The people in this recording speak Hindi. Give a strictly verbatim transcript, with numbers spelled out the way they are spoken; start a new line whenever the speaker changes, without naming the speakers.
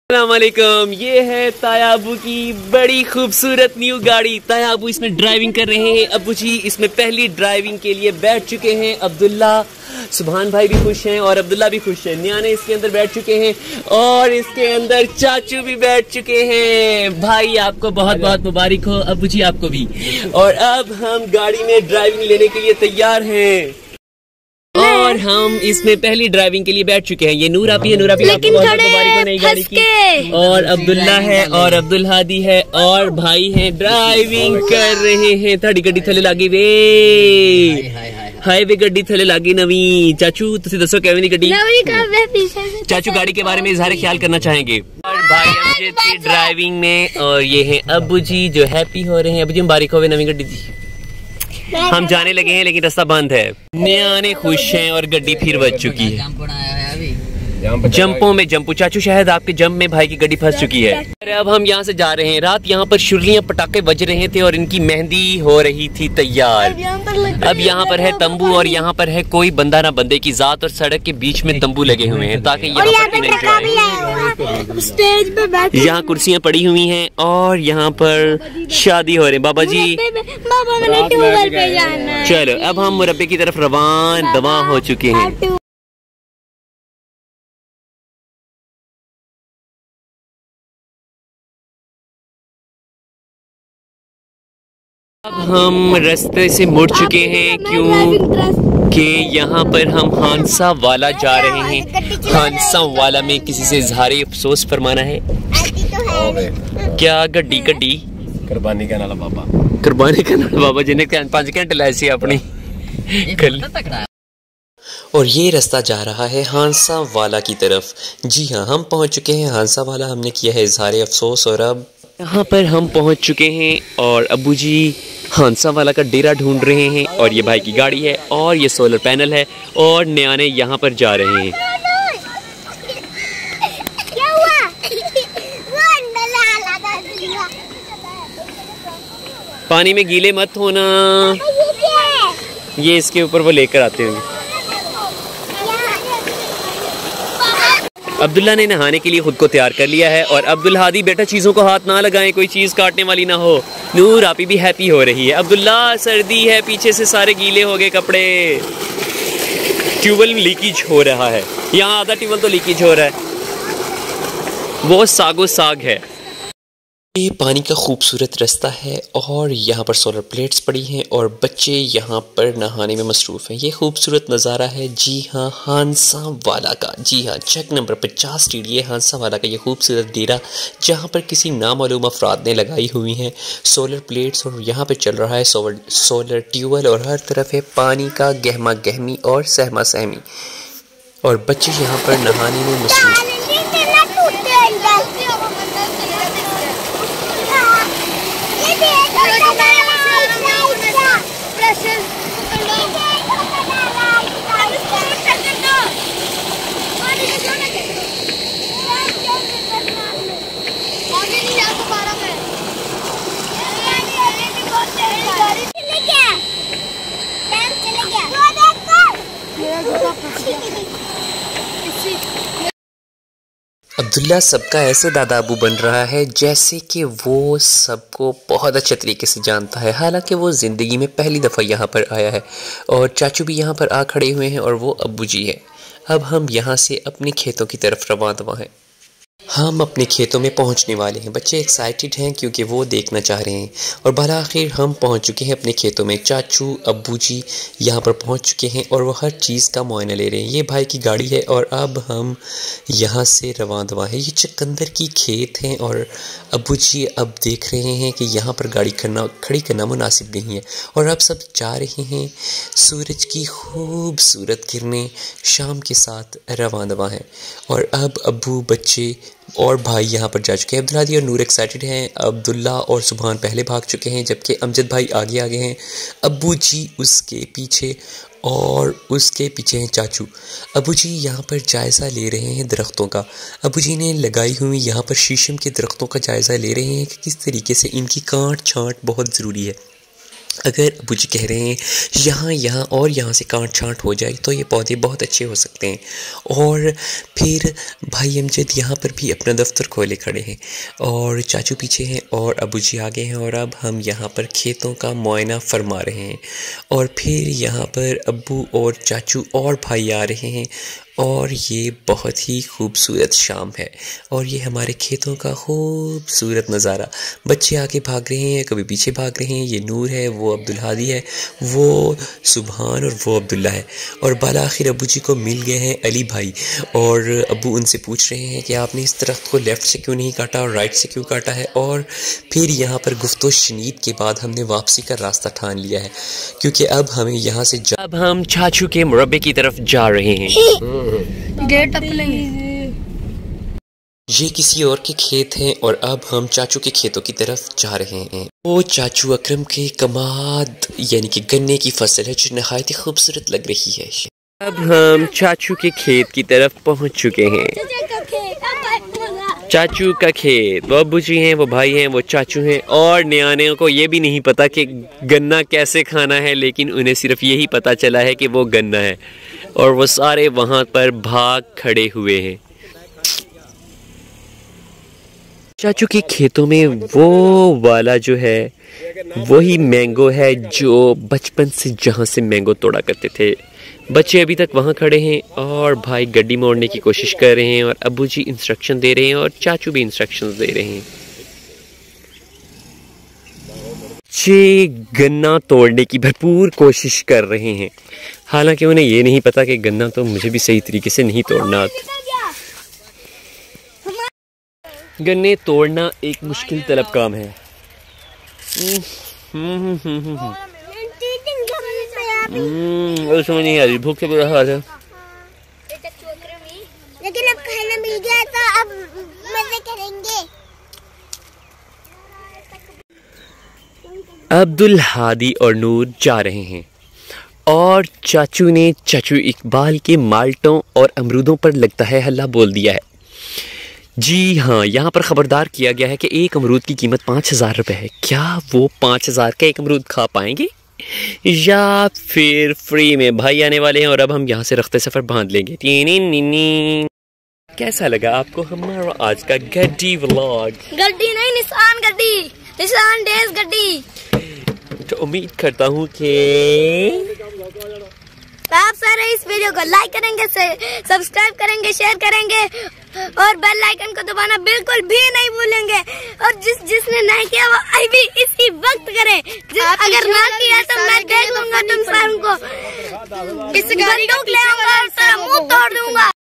अस्सलामुअलैकुम। ये है तायाबू की बड़ी खूबसूरत न्यू गाड़ी। तायाबू इसमें ड्राइविंग कर रहे हैं। अबू जी इसमें पहली ड्राइविंग के लिए बैठ चुके हैं। अब्दुल्ला सुभान भाई भी खुश हैं और अब्दुल्ला भी खुश हैं। न्याने इसके अंदर बैठ चुके हैं और इसके अंदर चाचू भी बैठ चुके हैं। भाई आपको बहुत बहुत मुबारक हो, अबू जी आपको भी। और अब हम गाड़ी में ड्राइविंग लेने के लिए तैयार हैं और हम इसमें पहली ड्राइविंग के लिए बैठ चुके हैं। ये नूर आपी है, नूर आपी आपको बहुत मुबारक हो नई गाड़ी की। और अब्दुल्ला है और अब्दुल हादी है और भाई हैं ड्राइविंग कर रहे हैं। थोड़ी गड्डी थले लागी वे हाय वे गड्डी थले लागी नवी। चाचू तुसी दसो कैਵੇਂ दी गड्डी? चाचू गाड़ी के बारे में इजहार ख्याल करना चाहेंगे। और भाई अमजद की ड्राइविंग में और ये हैं अब्बू जी जो हैप्पी हो रहे हैं। अब्बू जी मुबारक हो नवी गड्डी दी। हम जाने लगे हैं लेकिन रास्ता बंद है। न्याने खुश हैं और गड्डी फिर बच चुकी है। जंपों में जंपू चाचू शायद आपके जंप में भाई की गड्डी फंस चुकी है। अरे अब हम यहाँ से जा रहे हैं। रात यहाँ पर शुर्लियाँ पटाखे बज रहे थे और इनकी मेहंदी हो रही थी तैयार। अब यहाँ पर है तंबू और यहाँ पर है कोई बंदा ना बंदे की जात और सड़क के बीच में तंबू लगे हुए हैं ताकि यहाँ पर स्टेज पे बैठे। यहाँ कुर्सियाँ पड़ी हुई हैं और यहाँ पर शादी हो रही। बाबा जी
बाबा मैंने ट्यूबवेल पे जाना है।
चलो अब हम मुरब्बे की तरफ रवान दवा हो चुके हैं। अब हम रास्ते से मुड़ चुके हैं क्योंकि यहाँ पर हम हांसा वाला जा रहे हैं। हांसा वाला में किसी से इजहारे अफसोस फरमाना है। क्या गड्डी गड्डी
कुर्बानी का नाला बाबा
कुर्बानी का नाला बाबा जिन्हें पांच घंटे लाए अपनी। और ये रास्ता जा रहा है हांसा वाला की तरफ। जी हाँ, हम पहुँच चुके हैं हांसा वाला। हमने किया है इजहारे अफसोस और अब यहाँ पर हम पहुँच चुके हैं और अबू जी हांसा वाला का डेरा ढूंढ रहे हैं। और ये भाई की गाड़ी है और ये सोलर पैनल है और न्याने यहाँ पर जा रहे हैं।
क्या हुआ?
पानी में गीले मत होना। ये इसके ऊपर वो लेकर आते होंगे। अब्दुल्ला ने नहाने के लिए खुद को तैयार कर लिया है और अब्दुल हादी बेटा चीज़ों को हाथ ना लगाएं, कोई चीज़ काटने वाली ना हो। नूर आपी भी हैप्पी हो रही है। अब्दुल्ला सर्दी है, पीछे से सारे गीले हो गए कपड़े। ट्यूबवेल लीकेज हो रहा है। यहाँ आधा ट्यूबवेल तो लीकेज हो रहा है। वो सागो साग है। ये पानी का खूबसूरत रास्ता है और यहाँ पर सोलर प्लेट्स पड़ी हैं और बच्चे यहाँ पर नहाने में मसरूफ़ हैं। ये खूबसूरत नज़ारा है जी हाँ हांसा वाला का। जी हाँ, चेक नंबर पचास स्ट्रीट ये हांसा वाला का ये खूबसूरत डेरा जहाँ पर किसी नामालूम अफराद ने लगाई हुई हैं सोलर प्लेट्स। और यहाँ पर चल रहा है सोलर सोलर ट्यूबवेल और हर तरफ है पानी का गहमा गहमी और सहमा सहमी और बच्चे यहाँ पर नहाने में मसरूफ़। अब्दुल्ला सबका ऐसे दादा अबू बन रहा है जैसे कि वो सबको बहुत अच्छे तरीके से जानता है। हालांकि वो ज़िंदगी में पहली दफ़ा यहाँ पर आया है और चाचू भी यहाँ पर आ खड़े हुए हैं और वो अब्बू जी है। अब हम यहाँ से अपने खेतों की तरफ रवां दवा हैं। हम अपने खेतों में पहुंचने वाले हैं। बच्चे एक्साइटेड हैं क्योंकि वो देखना चाह रहे हैं और भला आखिर हम पहुंच चुके हैं अपने खेतों में। चाचू अब्बू जी यहाँ पर पहुंच चुके हैं और वो हर चीज़ का मुआयना ले रहे हैं। ये भाई की गाड़ी है और अब हम यहाँ से रवां दवा है। ये चकंदर की खेत हैं और अब्बू जी अब देख रहे हैं कि यहाँ पर गाड़ी करना खड़ी करना मुनासिब नहीं है और अब सब जा रहे हैं। सूरज की खूबसूरत किरणें शाम के साथ रवां दवा हैं और अब अब्बू बच्चे और भाई यहाँ पर जा चुके हैं। अब्दुल हादी और नूर एक्साइटेड हैं। अब्दुल्ला और सुभान पहले भाग चुके हैं जबकि अमजद भाई आगे आगे हैं। अब्बू जी उसके पीछे और उसके पीछे हैं चाचू। अब्बू जी यहाँ पर जायज़ा ले रहे हैं दरख्तों का। अब्बू जी ने लगाई हुई यहाँ पर शीशम के दरख्तों का जायज़ा ले रहे हैं कि किस तरीके से इनकी काट छांट बहुत ज़रूरी है।
अगर अबू जी कह रहे हैं यहाँ यहाँ और यहाँ से काट छांट हो जाए तो ये पौधे बहुत अच्छे हो सकते हैं। और फिर भाई अमजद यहाँ पर भी अपना दफ्तर खोले खड़े हैं और चाचू पीछे हैं और अबू जी आगे हैं और अब हम यहाँ पर खेतों का मुआयना फरमा रहे हैं। और फिर यहाँ पर अब्बू और चाचू और भाई आ रहे हैं और ये बहुत ही खूबसूरत शाम है और ये हमारे खेतों का खूबसूरत नज़ारा। बच्चे आगे भाग रहे हैं, कभी पीछे भाग रहे हैं। ये नूर है, वो अब्दुल हादी है, वो सुबहान और वो अब्दुल्ला है। और बाला आखिर अबू जी को मिल गए हैं अली भाई और अबू उनसे पूछ रहे हैं कि आपने इस दरख्त को लेफ़्ट से क्यों नहीं काटा और राइट से क्यों काटा है। और फिर यहाँ पर गुफ्तो शनीद के बाद हमने वापसी का रास्ता ठान लिया है क्योंकि अब हमें यहाँ से
अब हम चाचू के मुरब्बे की तरफ जा रहे हैं।
गेट अपलेंगे।
ये किसी और के खेत हैं और अब हम चाचू के खेतों की तरफ जा रहे हैं। वो चाचू अकरम के कमाद यानी कि गन्ने की फसल है जो नहायत ही खूबसूरत लग रही है।
अब हम चाचू के खेत की तरफ पहुंच चुके हैं। चाचू का खेत, वो अब्बू जी हैं, वो भाई हैं, वो चाचू हैं और न्याने को ये भी नहीं पता कि गन्ना कैसे खाना है, लेकिन उन्हें सिर्फ यही पता चला है कि वो गन्ना है और वो सारे वहाँ पर भाग खड़े हुए हैं। चाचू के खेतों में वो वाला जो है वही मैंगो है जो बचपन से जहाँ से मैंगो तोड़ा करते थे। बच्चे अभी तक वहाँ खड़े हैं और भाई गड्डी मोड़ने की कोशिश कर रहे हैं और अब्बू जी इंस्ट्रक्शन दे रहे हैं और चाचू भी इंस्ट्रक्शंस दे रहे हैं। बच्चे गन्ना तोड़ने की भरपूर कोशिश कर रहे हैं, हालांकि उन्हें ये नहीं पता कि गन्ना तो मुझे भी सही तरीके से नहीं तोड़ना आता। गन्ने तोड़ना एक मुश्किल तलब काम है। समझ नहीं आ रही, भूख से बुरा हाल है।
लेकिन अब खाना मिल गया तो अब मजे करेंगे।
अब्दुल हादी और नूर जा रहे हैं और चाचू ने चाचू इकबाल के माल्टों और अमरूदों पर लगता है हल्ला बोल दिया है। जी हाँ, यहाँ पर ख़बरदार किया गया है कि एक अमरूद की कीमत पाँच हज़ार रुपये है। क्या वो पाँच हज़ार का एक अमरूद खा पाएंगे या फिर फ्री में? भाई आने वाले हैं और अब हम यहाँ से रखते सफ़र बांध लेंगे। कैसा लगा आपको हमारा आज का गड्डी व्लॉग?
गड्डी नहीं, निशान गड्डी, निशान डेज गड्डी।
तो उम्मीद करता हूँ कि
आप सारे इस वीडियो को लाइक करेंगे, सब्सक्राइब करेंगे, शेयर करेंगे और बेल आइकन को दबाना बिल्कुल भी नहीं भूलेंगे। और जिस जिसने नहीं किया वो अभी इसी वक्त करे। अगर ना किया तो मैं देख लूंगा तुम सबको, इस गाड़ी को ले आऊंगा और तेरा मुंह तोड़ दूंगा।